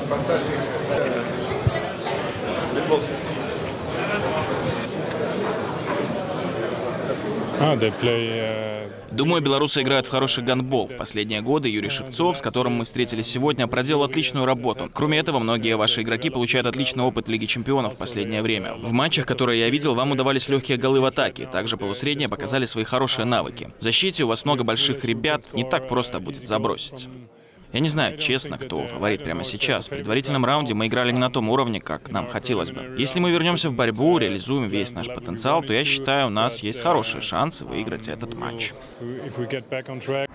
Думаю, белорусы играют в хороший гандбол. В последние годы Юрий Шевцов, с которым мы встретились сегодня, проделал отличную работу. Кроме этого, многие ваши игроки получают отличный опыт Лиги Чемпионов в последнее время. В матчах, которые я видел, вам удавались легкие голы в атаке. Также полусредние показали свои хорошие навыки. В защите у вас много больших ребят, не так просто будет забросить. Я не знаю, честно, кто фаворит прямо сейчас. В предварительном раунде мы играли не на том уровне, как нам хотелось бы. Если мы вернемся в борьбу, реализуем весь наш потенциал, то я считаю, у нас есть хорошие шансы выиграть этот матч.